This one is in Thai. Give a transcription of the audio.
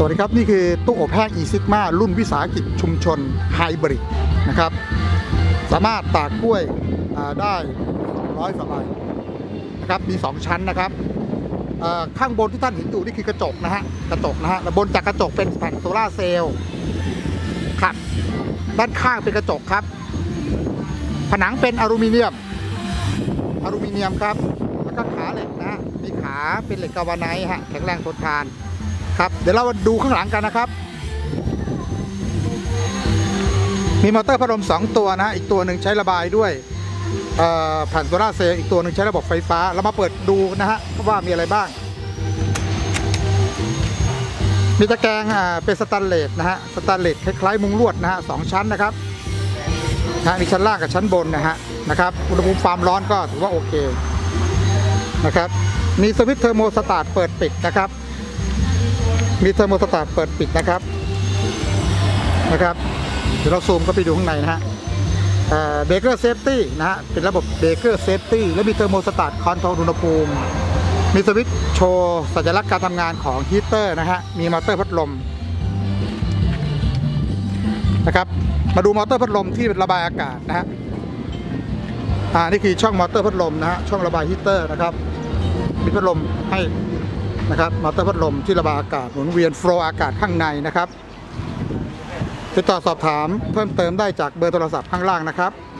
วัสดีครับนี่คือตู้อบแห้ง e-sigma รุ่นวิสาหกิจชุมชนไฮบริดนะครับสามารถตากกล้วยได้200ฝาใบนะครับมี2ชั้นนะครับข้างบนที่ท่านเห็นอยู่นี่คือกระจกนะฮะและบนจากกระจกเป็นแผ่นโซล่าเซลล์ครับด้านข้างเป็นกระจกครับผนังเป็นอลูมิเนียมครับแล้วก็ขาเหล็กนะฮะมีขาเป็นเหล็กกาวาไนท์ฮะแข็งแรงทนทานครับเดี๋ยวเรามาดูข้างหลังกันนะครับมีมอเตอร์พัดลม2ตัวนะอีกตัวหนึ่งใช้ระบายด้วยแผ่นโซล่าเซลล์อีกตัวหนึ่งใช้ระบบไฟฟ้าเรามาเปิดดูนะฮะว่ามีอะไรบ้างมีตะแกรงเป็นสแตนเลสนะฮะคล้ายๆมุ้งลวดนะฮะ2ชั้นนะครับมีชั้นล่างกับชั้นบนนะครับอุณหภูมิความร้อนก็ถือว่าโอเคนะครับมีสวิตช์เทอร์โมสตาร์ทเปิดปิดนะครับเดี๋ยวเราซูมเข้าไปดูข้างในนะฮะเบรกเกอร์เซฟตี้นะฮะเป็นระบบเบรกเกอร์เซฟตี้และมีเทอร์โมสตาร์ทคอนโทรลอุณหภูมิมีสวิตช์โชว์สัญลักษณ์การทำงานของฮีเตอร์นะฮะมีมอเตอร์พัดลมนะครับมาดูมอเตอร์พัดลมที่ระบายอากาศนะฮะนี่คือช่องมอเตอร์พัดลมนะฮะช่องระบายฮีเตอร์นะครับมีพัดลมให้นะครับมอเตอร์พัดลมที่ระบายอากาศหมุนเวียนโฟลว์อากาศข้างในนะครับติดต่อสอบถามเพิ่มเติมได้จากเบอร์โทรศัพท์ข้างล่างนะครับ